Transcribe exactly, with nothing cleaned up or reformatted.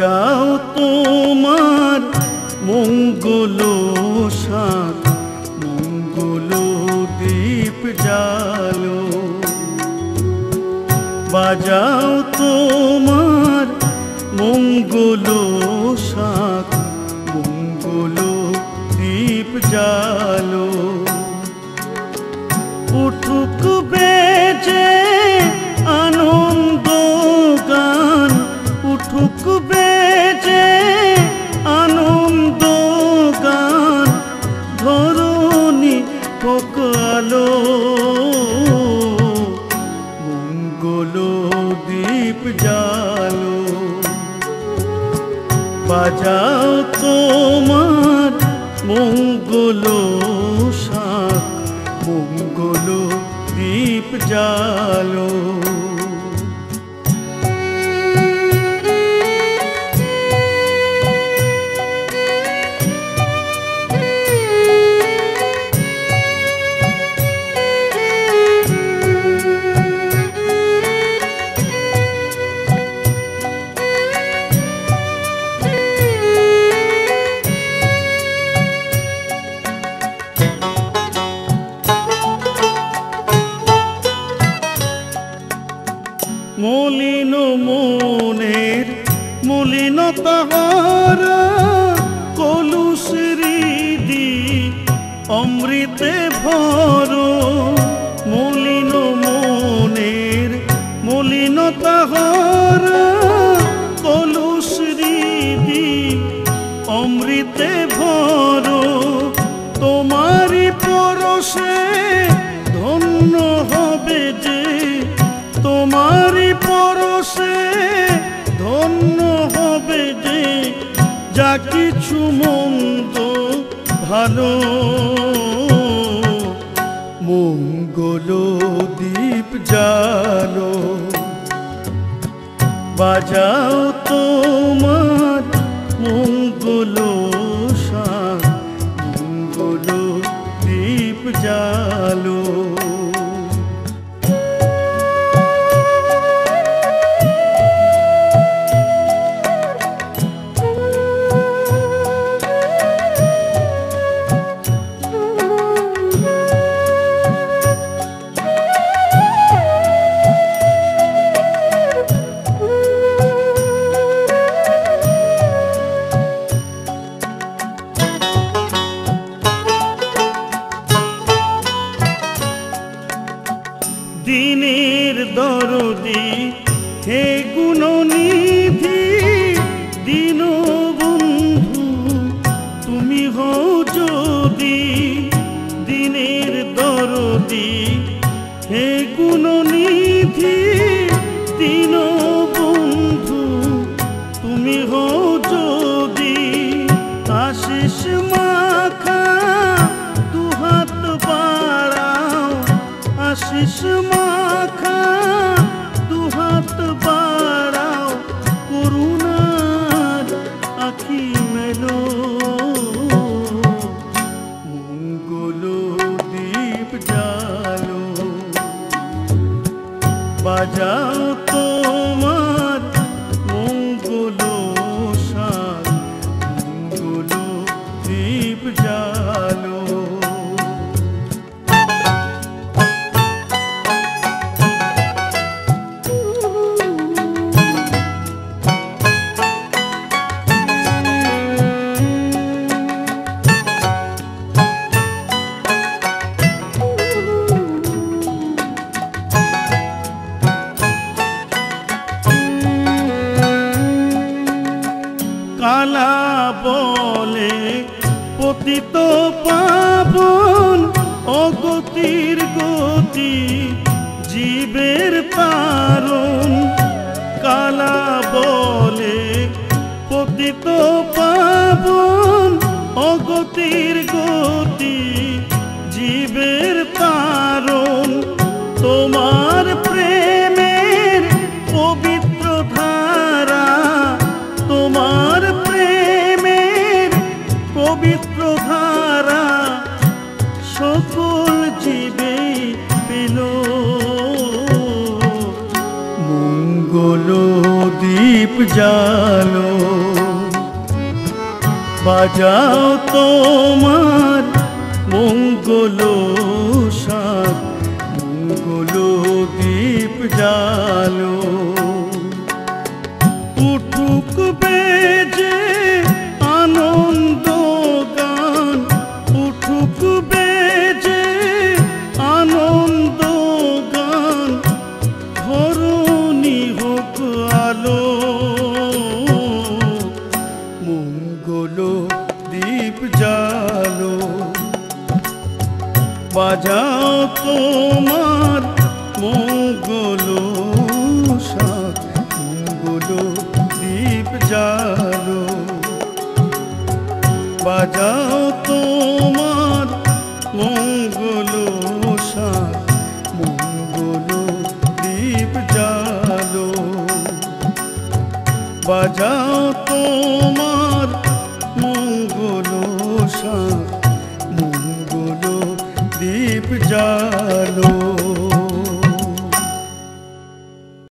বাজাও তোমার মঙ্গল শাঁখ, মঙ্গল দীপ জালো। বাজাও তোমার মঙ্গল শাঁখ, মঙ্গল দীপ জালো। উঠুক বেজে আনন্দ গান, উঠুক বেজে আনন্দ গান, ধরণী হোক আলো। মঙ্গল দীপ জালো। বাজাও তোমার মঙ্গল শাঁখ, মঙ্গল দীপ জালো। মলিন মনের মলিনতা হারা, কলুষ হৃদি অমৃতে ভরো। মলিন মনের মলিনতা হারা, কলুষ হৃদি অমৃতে ভরো। তোমারি পরশে ধন্য হবে যে, তোমারি পরশে ধন্য হবে যে, যা কিছু মন্দ ভালো। মঙ্গল দীপ জালো। বাজাও তোমার মঙ্গল শাঁখ, মঙ্গল দীপ জালো। দিনের দরদি হে গুণনিধি, দীন বন্ধু তুমি হও যদি। দিনের দরদি হে গুণনিধি, দীন বন্ধু তুমি হও যদি। আশিস মাখা দুহাত বাড়াও, আশিস মাখা দুহাত বাড়াও, করুণার আখি মেলো। মঙ্গল দীপ জালো। বাজাও তোমার মঙ্গল শাঁখ, মঙ্গল দীপ জালো। কালা বলে পতিত পাবন, অগতির গতি জীবের তারণ। কালা বলে পতিত পাবন, অগতির গতি জীবের তারণ। তোমার প্রেমের পবিত্র ধারা, তোমার প্রেমের পবিত্র ধারা, সকল জীবে পেল। মঙ্গল দীপ জালো। বাজাও তোমার মঙ্গল সাত, মঙ্গল দীপ জালো। উঠুক বেজে আনন্দ গান, উঠুক বেজে আনন্দ গান, ধরণী হোক আলো। মঙ্গল দীপ জালো, বাজাও তোমার মঙ্গল সাত, মঙ্গল দীপ জালো। বাজাও তোমার মঙ্গল সাত, মঙ্গল দীপ জালো। বাজাও তোমার মঙ্গল সাত, মঙ্গল দীপ জালো।